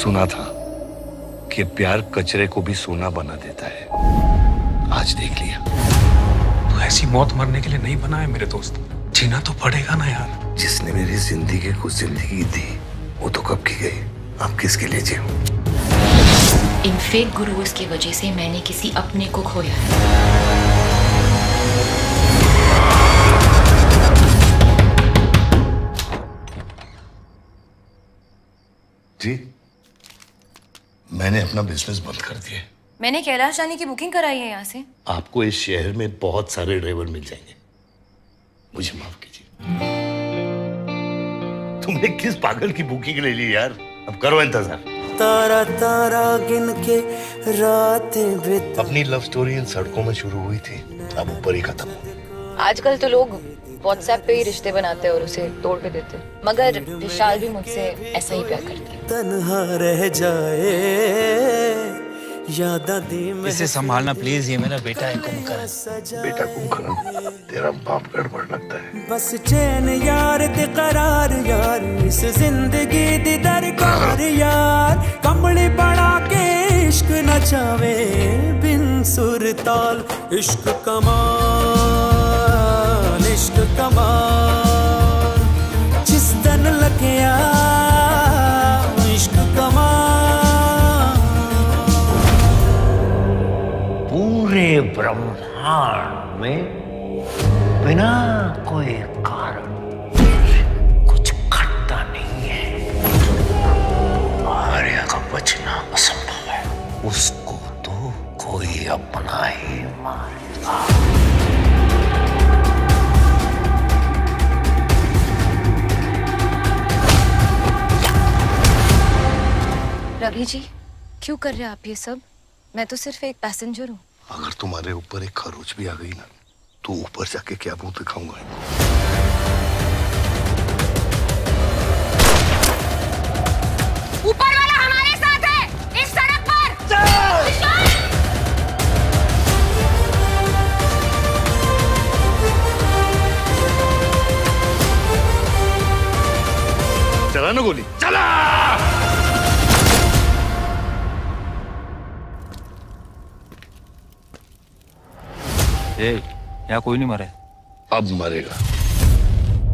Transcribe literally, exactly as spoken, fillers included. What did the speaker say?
सुना था कि प्यार कचरे को भी सोना बना देता है। आज देख लिया। तो ऐसी मौत मरने के लिए नहीं बना है मेरे दोस्त, जीना तो पड़ेगा ना यार। जिसने मेरी जिंदगी को जिंदगी दी वो तो कब की गई, अब किसके लिए जीऊं? इन फेक गुरुओं की वजह से मैंने किसी अपने को खोया है। जी, मैंने अपना बिजनेस बंद कर दिया। मैंने कैलाश जाने की बुकिंग कराई है यहाँ से। आपको इस शहर में बहुत सारे ड्राइवर मिल जाएंगे, मुझे माफ कीजिए। तुमने किस पागल की बुकिंग ले ली यार? अब करो इंतजार। तारा तारा गिन के रातें बिता। अपनी लव स्टोरी इन सड़कों में शुरू हुई थी, अब ऊपर ही खत्म हो। आजकल तो लोग व्हाट्सएप पे ही रिश्ते बनाते हैं और उसे तोड़ भी देते हैं, मगर विशाल भी मुझसे ऐसा ही प्यार करती है। तन्हा रह जाए यादा दी में। इसे संभालना प्लीज, ये मेरा बेटा है कुंभकर्ण। बेटा कुंभकर्ण? तेरा बाप गड़बड़ लगता है। बस चैन यार ते करार यार, इस जिंदगी दी दरकार यार। कंबली बना के इश्क नचावे बिन सुर ताल। इश्क कमाल, इश्क कमाल, जिस दिन लगिया इश्क कमाल। पूरे ब्रह्मांड में बिना कोई कारण कुछ घटता नहीं है। आर्या का बचना असंभव है, उसको तो कोई अपना ही मारेगा। रवि जी, क्यों कर रहे हैं आप ये सब? मैं तो सिर्फ एक पैसेंजर हूँ। अगर तुम्हारे ऊपर एक खरोच भी आ गई ना, तो ऊपर जाके क्या मुंह दिखाऊंगा? ऊपर वाला हमारे साथ है, इस सड़क पर। चला ना गोली, चला। ए, यहाँ कोई नहीं मरे। अब मरेगा।